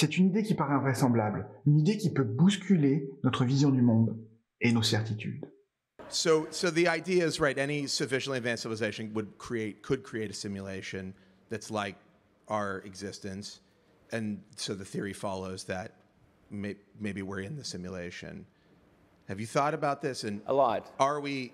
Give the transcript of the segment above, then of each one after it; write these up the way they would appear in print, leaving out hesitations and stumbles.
C'est une idée qui paraît invraisemblable, une idée qui peut bousculer notre vision du monde et nos certitudes. So the idea is, right, any sufficiently advanced civilization could create a simulation that's like our existence, and so the theory follows that maybe we're in the simulation. Have you thought about this? And a lot. Are we?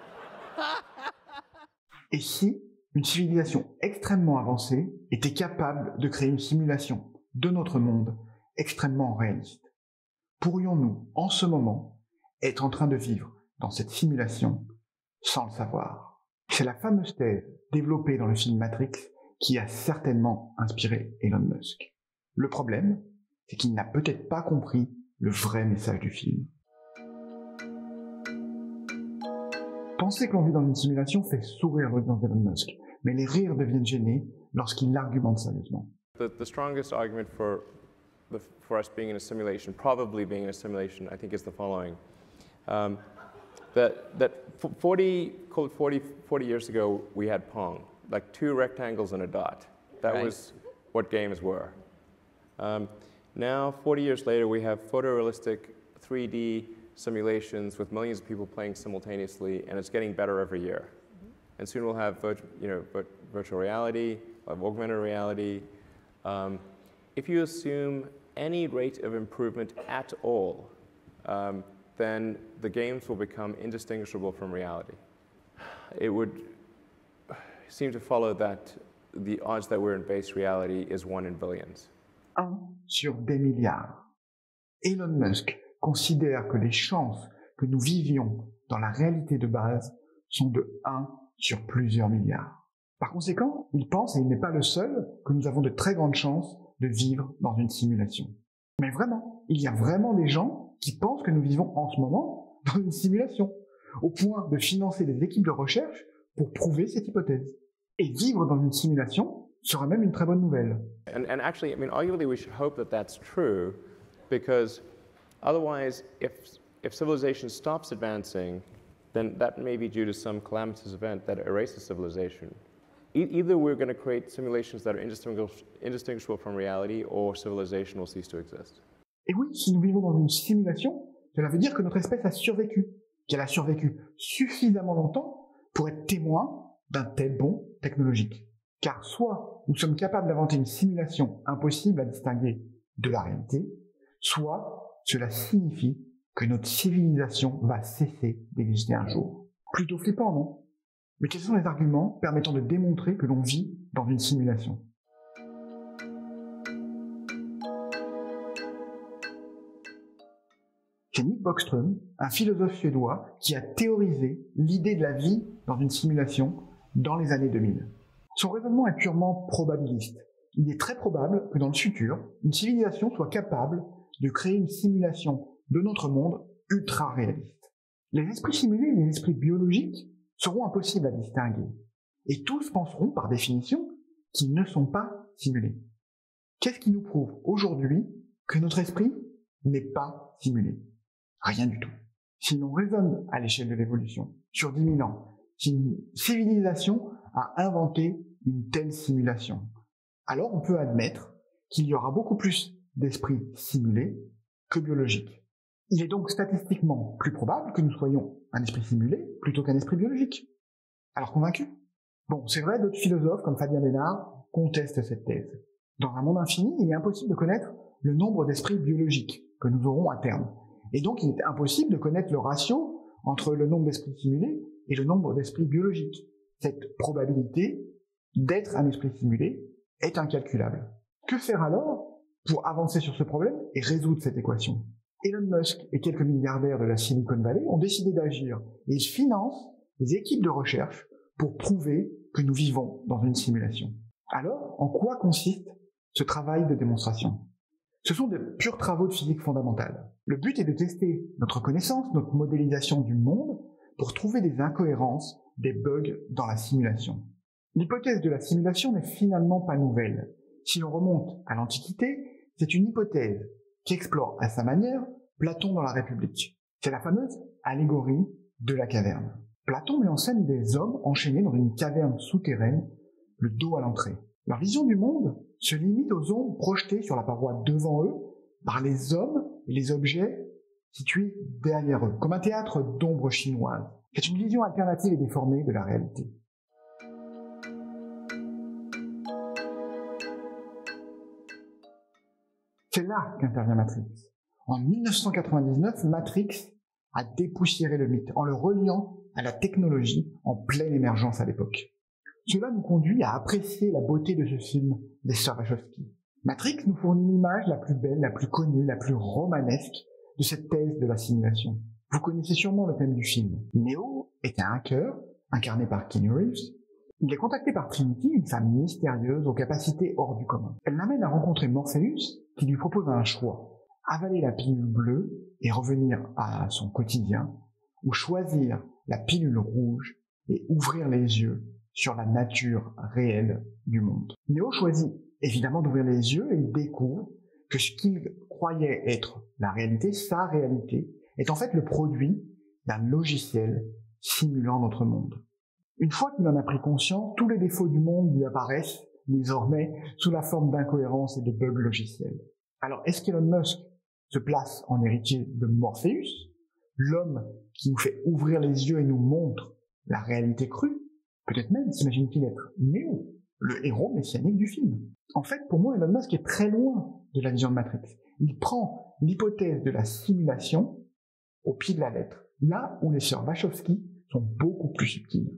Et si une civilisation extrêmement avancée était capable de créer une simulation de notre monde extrêmement réaliste? Pourrions-nous, en ce moment, être en train de vivre dans cette simulation sans le savoir? C'est la fameuse thèse développée dans le film Matrix qui a certainement inspiré Elon Musk. Le problème, c'est qu'il n'a peut-être pas compris le vrai message du film. Penser que l'on vit dans une simulation fait sourire l'audience d'Elon Musk, mais les rires deviennent gênés lorsqu'il l'argumente sérieusement. The strongest argument for us being in a simulation, probably being in a simulation, I think is the following. That 40 years ago, we had Pong, like 2 rectangles and a dot. That Right. was what games were. Now, 40 years later, we have photorealistic 3D simulations with millions of people playing simultaneously, and it's getting better every year. And soon we'll have virtual reality, augmented reality. If you assume any rate of improvement at all, then the games will become indistinguishable from reality. It would seem to follow that the odds that we're in base reality is 1 in billions. 1 sur des milliards. Elon Musk considère que les chances que nous vivions dans la réalité de base sont de 1 sur plusieurs milliards. Par conséquent, il pense, et il n'est pas le seul, que nous avons de très grandes chances de vivre dans une simulation. Mais vraiment, il y a vraiment des gens qui pensent que nous vivons en ce moment dans une simulation, au point de financer des équipes de recherche pour prouver cette hypothèse. Et vivre dans une simulation sera même une très bonne nouvelle. And actually, I mean, arguably we should hope that that's true, because otherwise, if civilization stops advancing, then that may be due to some calamitous event that erases civilization. Either we're going to create simulations that are indistinguishable from reality, or civilization will cease to exist. Et oui, si nous vivons dans une simulation, cela veut dire que notre espèce a survécu, qu'elle a survécu suffisamment longtemps pour être témoin d'un tel bond technologique. Car soit nous sommes capables d'inventer une simulation impossible à distinguer de la réalité, soit cela signifie que notre civilisation va cesser d'exister un jour. Plutôt flippant, non? Mais quels sont les arguments permettant de démontrer que l'on vit dans une simulation? C'est Nick Bostrom, un philosophe suédois, qui a théorisé l'idée de la vie dans une simulation dans les années 2000. Son raisonnement est purement probabiliste. Il est très probable que dans le futur, une civilisation soit capable de créer une simulation de notre monde ultra réaliste. Les esprits simulés et les esprits biologiques seront impossibles à distinguer. Et tous penseront, par définition, qu'ils ne sont pas simulés. Qu'est-ce qui nous prouve aujourd'hui que notre esprit n'est pas simulé? Rien du tout. Si l'on raisonne à l'échelle de l'évolution, sur 10 000 ans, si une civilisation a inventé une telle simulation, alors on peut admettre qu'il y aura beaucoup plus d'esprits simulés que biologiques. Il est donc statistiquement plus probable que nous soyons un esprit simulé plutôt qu'un esprit biologique. Alors convaincu? Bon, c'est vrai, d'autres philosophes comme Fabien Besnard contestent cette thèse. Dans un monde infini, il est impossible de connaître le nombre d'esprits biologiques que nous aurons à terme. Et donc il est impossible de connaître le ratio entre le nombre d'esprits simulés et le nombre d'esprits biologiques. Cette probabilité d'être un esprit simulé est incalculable. Que faire alors pour avancer sur ce problème et résoudre cette équation? Elon Musk et quelques milliardaires de la Silicon Valley ont décidé d'agir et ils financent des équipes de recherche pour prouver que nous vivons dans une simulation. Alors, en quoi consiste ce travail de démonstration? Ce sont de purs travaux de physique fondamentale. Le but est de tester notre connaissance, notre modélisation du monde pour trouver des incohérences, des bugs dans la simulation. L'hypothèse de la simulation n'est finalement pas nouvelle. Si l'on remonte à l'Antiquité, c'est une hypothèse qui explore à sa manière Platon dans la République. C'est la fameuse allégorie de la caverne. Platon met en scène des hommes enchaînés dans une caverne souterraine, le dos à l'entrée. Leur vision du monde se limite aux ondes projetées sur la paroi devant eux par les hommes et les objets situés derrière eux, comme un théâtre d'ombres chinoises. C'est une vision alternative et déformée de la réalité. C'est là qu'intervient Matrix. En 1999, Matrix a dépoussiéré le mythe en le reliant à la technologie en pleine émergence à l'époque. Cela nous conduit à apprécier la beauté de ce film des sœurs Wachowski. Matrix nous fournit l'image la plus belle, la plus connue, la plus romanesque de cette thèse de la simulation. Vous connaissez sûrement le thème du film. Neo est un hacker, incarné par Keanu Reeves. Il est contacté par Trinity, une femme mystérieuse aux capacités hors du commun. Elle l'amène à rencontrer Morpheus, qui lui propose un choix. Avaler la pilule bleue et revenir à son quotidien, ou choisir la pilule rouge et ouvrir les yeux sur la nature réelle du monde. Neo choisit évidemment d'ouvrir les yeux et il découvre que ce qu'il croyait être la réalité, sa réalité, est en fait le produit d'un logiciel simulant notre monde. Une fois qu'il en a pris conscience, tous les défauts du monde lui apparaissent désormais sous la forme d'incohérences et de bugs logiciels. Alors, est-ce qu'Elon Musk se place en héritier de Morpheus, l'homme qui nous fait ouvrir les yeux et nous montre la réalité crue? Peut-être même s'imagine-t-il être Neo, le héros messianique du film. En fait, pour moi, Elon Musk est très loin de la vision de Matrix. Il prend l'hypothèse de la simulation au pied de la lettre, là où les sœurs Wachowski sont beaucoup plus subtiles.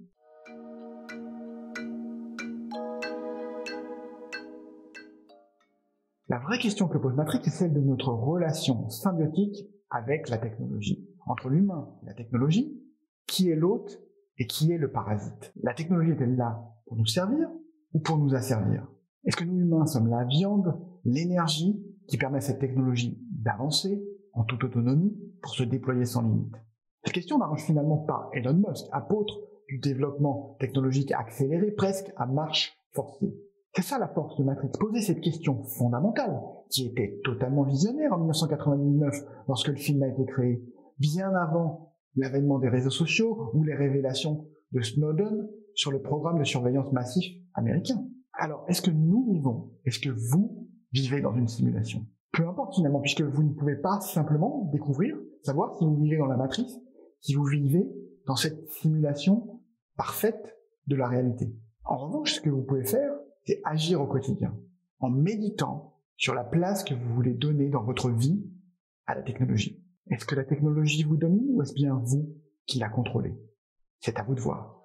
La vraie question que pose Matrix est celle de notre relation symbiotique avec la technologie. Entre l'humain et la technologie, qui est l'hôte et qui est le parasite? La technologie est-elle là pour nous servir ou pour nous asservir? Est-ce que nous humains sommes la viande, l'énergie qui permet à cette technologie d'avancer en toute autonomie pour se déployer sans limite? Cette question n'arrange finalement pas Elon Musk, apôtre du développement technologique accéléré presque à marche forcée. C'est ça la force de Matrix, poser cette question fondamentale, qui était totalement visionnaire en 1999 lorsque le film a été créé, bien avant l'avènement des réseaux sociaux ou les révélations de Snowden sur le programme de surveillance massif américain. Alors, est-ce que nous vivons, est-ce que vous vivez dans une simulation? Peu importe finalement, puisque vous ne pouvez pas simplement découvrir, savoir si vous vivez dans la matrice, si vous vivez dans cette simulation parfaite de la réalité. En revanche, ce que vous pouvez faire, c'est agir au quotidien, en méditant sur la place que vous voulez donner dans votre vie à la technologie. Est-ce que la technologie vous domine ou est-ce bien vous qui la contrôlez? C'est à vous de voir.